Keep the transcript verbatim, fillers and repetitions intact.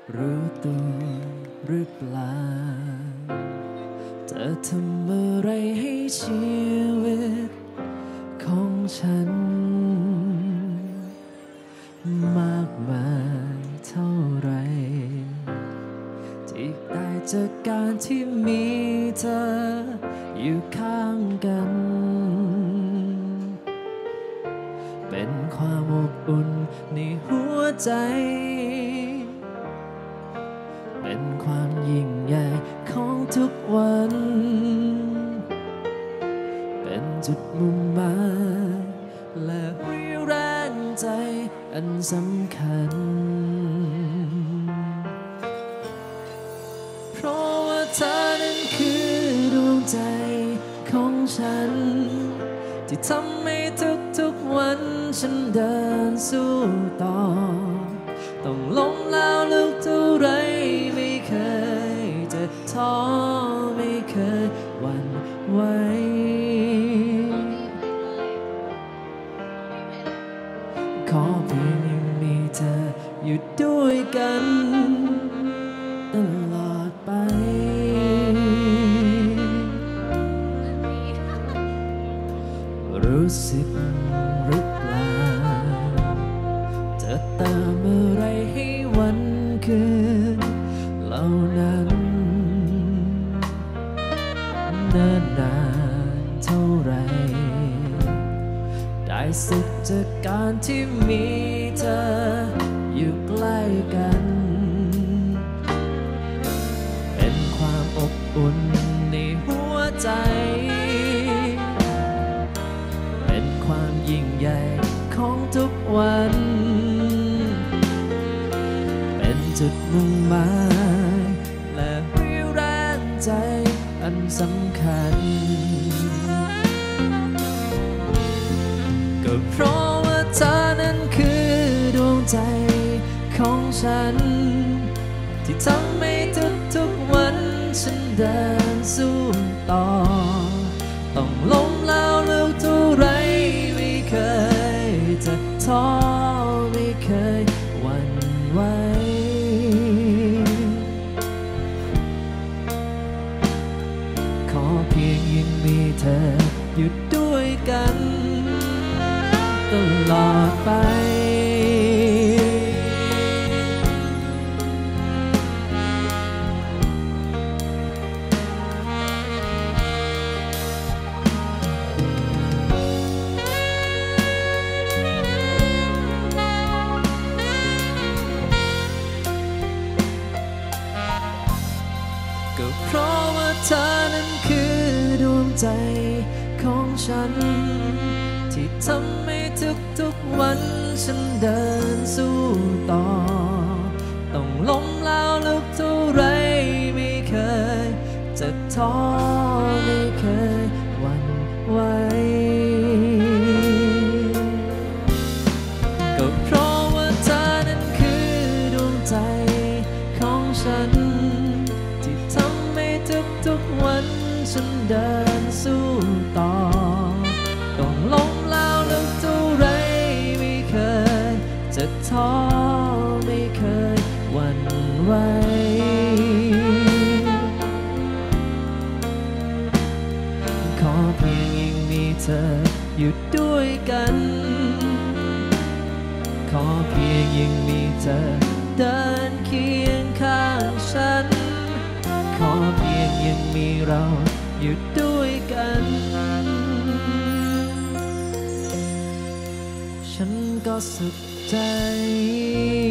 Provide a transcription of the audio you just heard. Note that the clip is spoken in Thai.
รู้ตัวหรือเปล่าเธอทำอะไรให้ชีวิตของฉันมากมายเท่าไรที่ได้จากการที่มีเธออยู่ข้างกันเป็นความอบอุ่นในหัวใจเป็นความยิ่งใหญ่ของทุกวันเป็นจุดมุ่งหมายและวิแรงใจอันสำคัญเพราะว่าเธอนั้นคือดวงใจของฉันที่ทำให้ทุกๆวันฉันเดินสู้ต่อต้องล้มแล้วลุกเท่าไรไม่เคยจะท้อไม่เคยหวั่นไหวขอเพียงยังมีเธออยู่ด้วยกันตลอดไปรู้สึกหรือเปล่าจะตามอะไรให้วันคืนเหล่านั้นเนิ่นนานเท่าไรได้สุขจากการที่มีเธออยู่ใกล้กันเป็นความอบอุ่นในหัวใจเป็นความยิ่งใหญ่ของทุกวันเป็นจุดมุ่งหมายและวิแรงใจอันสำคัญก็เพราะว่าเธอนั้นคือดวงใจของฉันที่ทำให้ทุกๆวันฉันเดินสู้ต่อต้องล้มแล้วลุกเท่าไรไม่เคยจะท้อไม่เคยหวั่นไหวขอเพียงยังมีเธออยู่ด้วยกันตลอดไปก็เพราะว่าเธอนั้นคือดวงใจของฉันที่ทำให้ทุกๆวันฉันเดินสู้ต่อต้องล้มแล้วลุกเท่าไรไม่เคยจะท้อไม่เคยหวั่นไหวก็เพราะว่าเธอนั้นคือดวงใจของฉันที่ทำให้ทุกๆวันฉันเดินสู้ต่อต้องล้มแล้วลุกเท่าไรไม่เคยจะท้อไม่เคยหวั่นไหวขอเพียงยังมีเธออยู่ด้วยกันขอเพียงยังมีเธอเดินเคียงข้างฉันขอเพียงยังมีเราอยู่ด้วยกันฉันก็สุขใจ